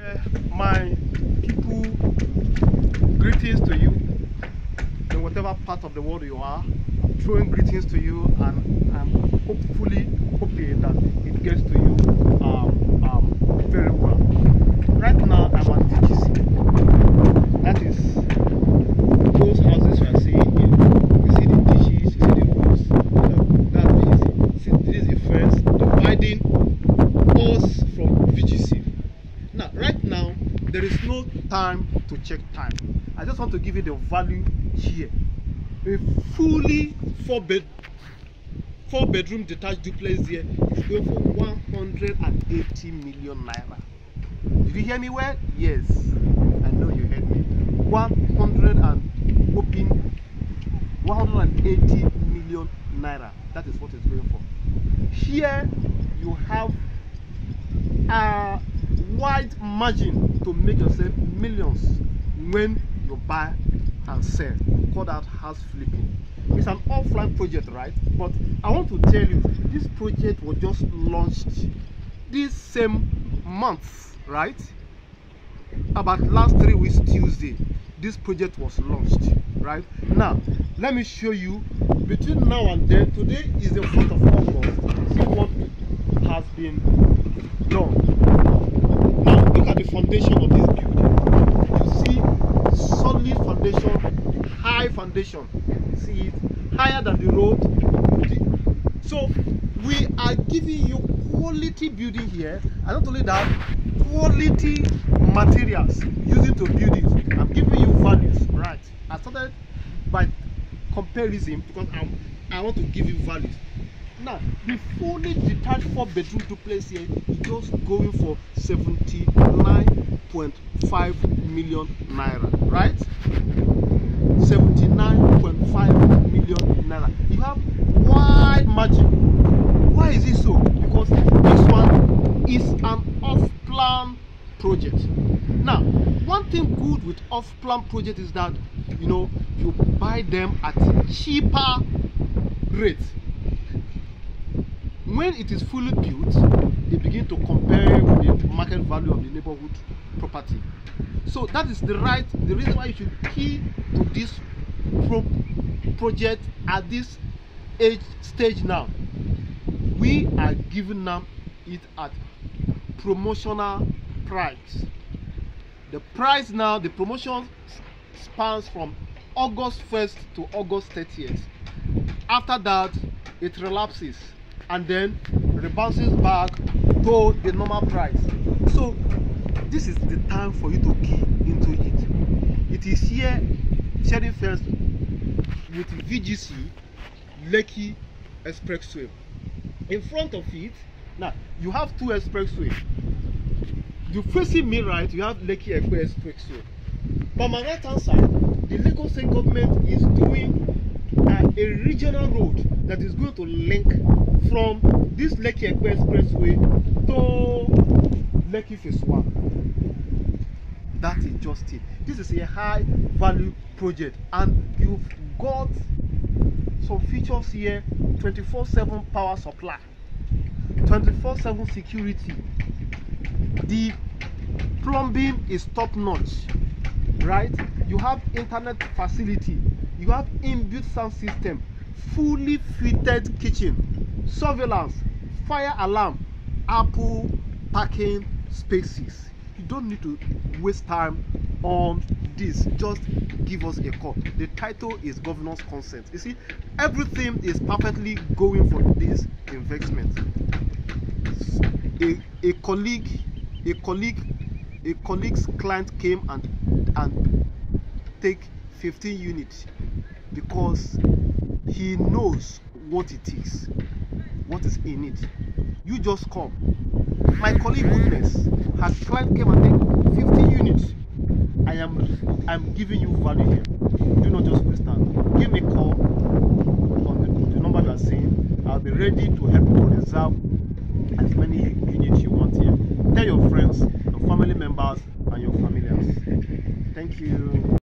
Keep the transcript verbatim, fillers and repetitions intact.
Uh, my people, greetings to you in whatever part of the world you are. I'm throwing greetings to you, and I'm hopefully hoping that it gets to you um, um, very well. Right now, I'm at V G C. That is those houses you are seeing here. You see the dishes, you see the roofs. That's V G C. See, this is the fence dividing us from V G C. Now, right now, there is no time to check time. I just want to give you the value here. A fully four bed, four bedroom detached duplex here is going for one hundred eighty million naira. Did you hear me well? Yes, I know you heard me. one hundred and whooping one hundred eighty million naira. That is what it's going for. Here you have a wide margin to make yourself millions when you buy and sell. We call that house flipping. It's an offline project, right? But I want to tell you, this project was just launched this same month, right? About last three weeks Tuesday, this project was launched, right? Now let me show you between now and then. Today is the fourth of August. See what has been done. Now look at the foundation of this building. You see solid foundation, high foundation. See it higher than the road. So we are giving you quality building here, and not only that, quality materials using to build it. I'm giving you values, right? I started by comparison because I'm, I want to give you values. Now, the fully detached four bedroom duplex here is just going for seventy-nine point five million naira, right? seventy-nine point five million naira. You have wide margin. Why is it so? Because this one is an off-plan project. Now, one thing good with off-plan project is that, you know, you buy them at cheaper rates. When it is fully built, they begin to compare with the market value of the neighborhood property. So that is the right, the reason why you should key to this pro project at this age stage now. We are giving them it at promotional price. The price now, the promotion spans from August first to August thirtieth. After that, it relapses and then rebounces back to the normal price. So this is the time for you to key into it. It is here sharing first with V G C Lekki Expressway. In front of it, now you have two expressways. You facing me right, you have Lekki-Epe Expressway. By my right hand side, the Lagos State government is doing uh, a regional road that is going to link from this Lekki-Epe Expressway to Lekki Phase One. That is just it. This is a high value project, and you've got some features here: twenty-four seven power supply, twenty-four seven security. The plumbing is top notch, right? You have internet facility, you have inbuilt sound system, fully fitted kitchen, surveillance, fire alarm, ample parking spaces. You don't need to waste time on this. Just give us a call. The title is governor's consent. You see, everything is perfectly going for this investment. A, a colleague a colleague a colleague's client came and and take fifteen units because he knows what it is, what is in it. You just come. My colleague witness, her client came and take fifteen units. I am I'm giving you value here. Do not just waste time. Give me a call on the, the number you are saying. I'll be ready to help you to reserve as many units you want here. Tell your friends, your family members, and your